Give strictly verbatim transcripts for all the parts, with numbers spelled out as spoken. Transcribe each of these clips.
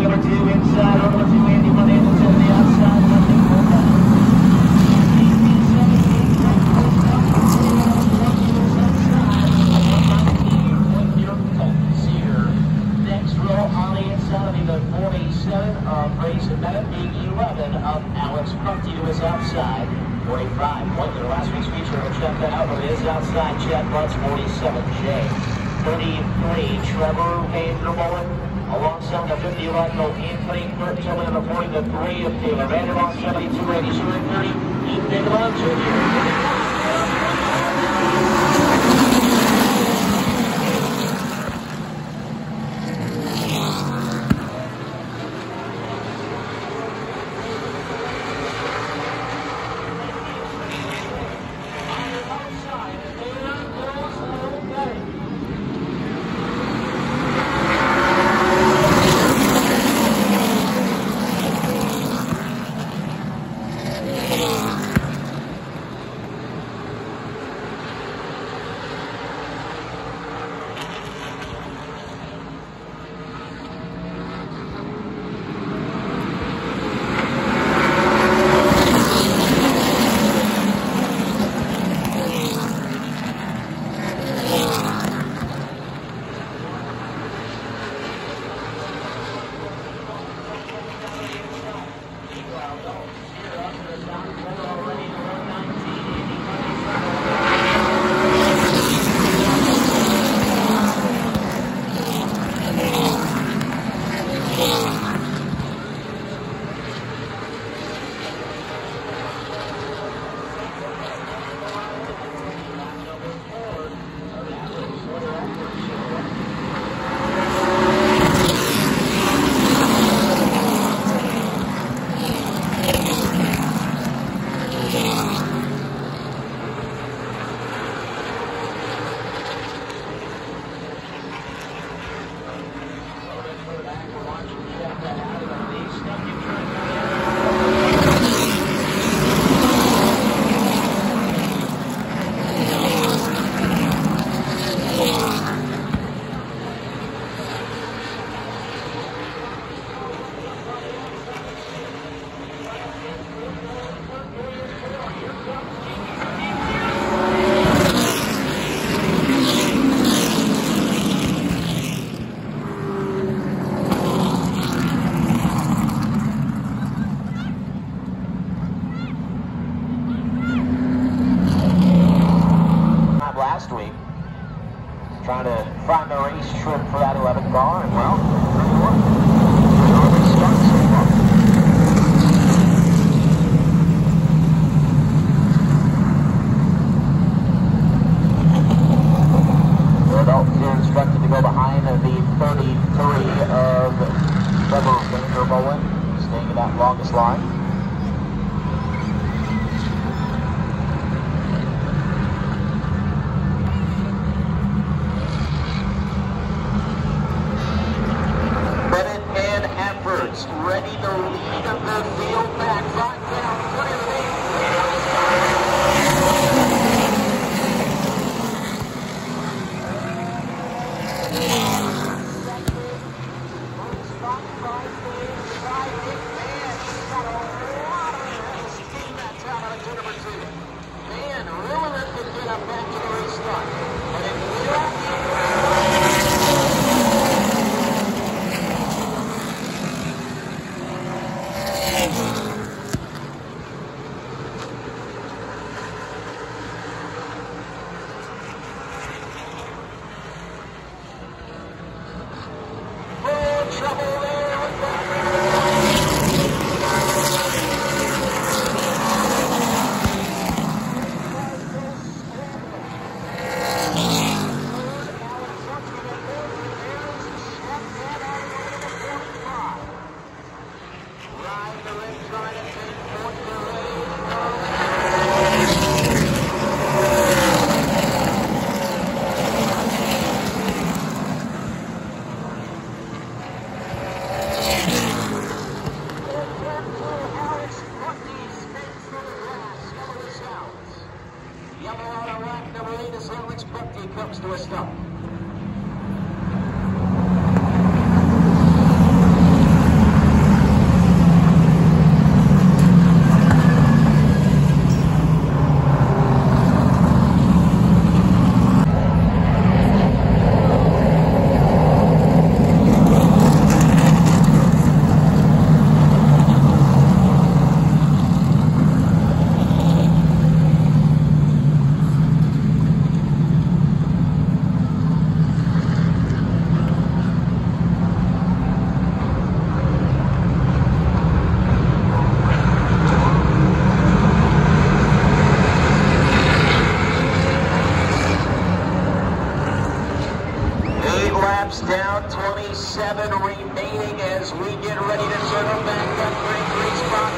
number two inside, or number two Andy Fernandez to the outside, nothing more than next row on the inside will be the forty-seven of Grayson Bennett, the eleven of Alex Prunty to his outside. forty-five, Pointer, last week's feature, will check that out from his outside. Chad Butts, forty-seven, Jay. thirty-three, Trevor Vandermolen. Alongside the fifty, Michael Anthony Kurt Tillman, and the forty-three of Taylor Vandermolen, seventy-two, eighty-two, and thirty, Ethan Bigelow, Junior trying to find the race trip for that eleven car, and well, pretty well. Early start so far. The Daltons here instructed to go behind the thirty-three of Trevor Vandermolen, staying in that longest line. Ready to lead up the field back, right down, put it in. Spot right there, inside it, man, he's got a lot of steam that's out of the number two. Man, really lifted it up back to the restart. But it clear out. Comes to a stop. we get ready to circle back that great three spot.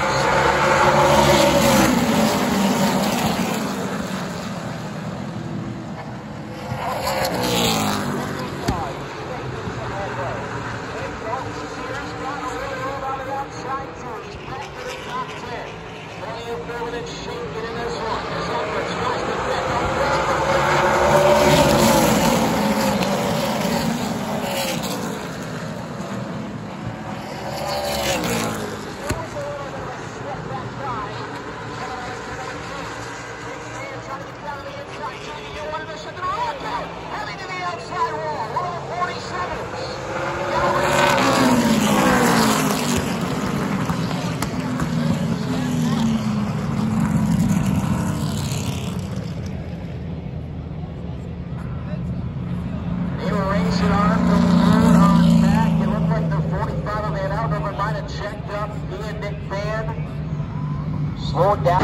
Slow down.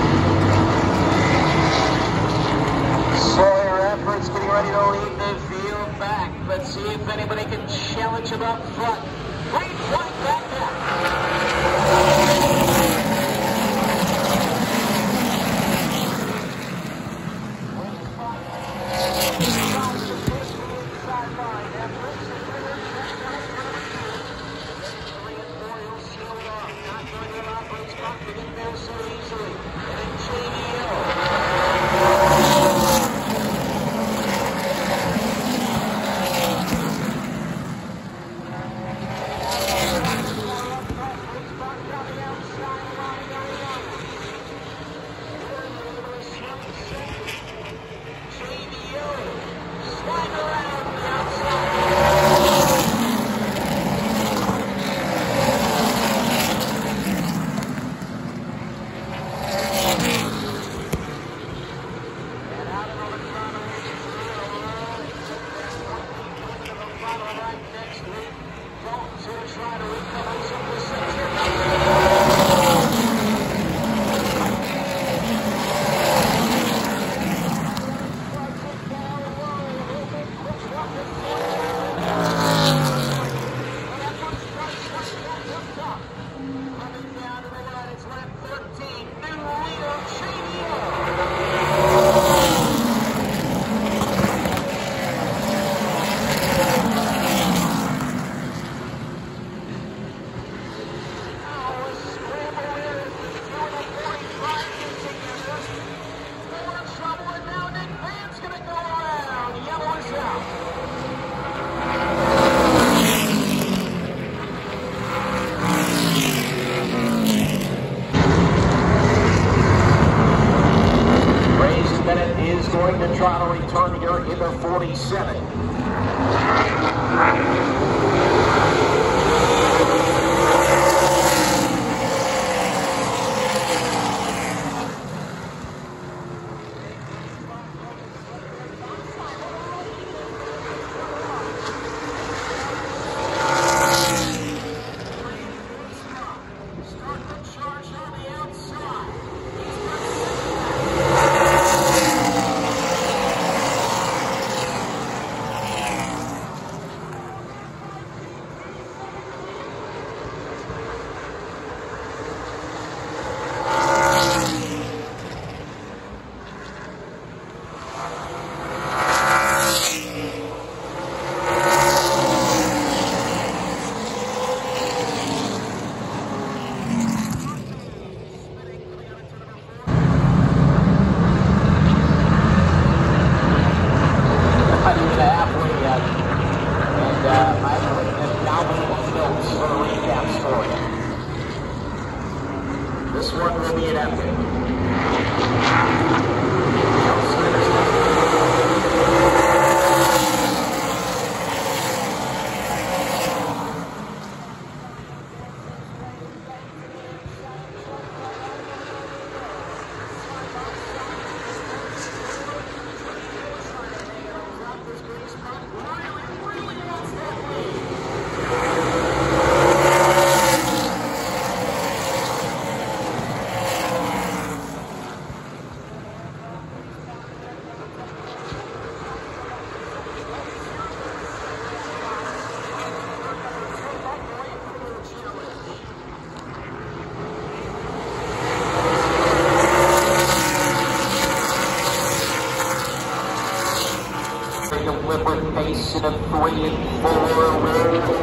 Sawyer efforts getting ready to lead the field back. Let's see if anybody can challenge him up front. Great flight back there. Going to try to return here in the forty-seven. This one will be an epic. racing in three and four.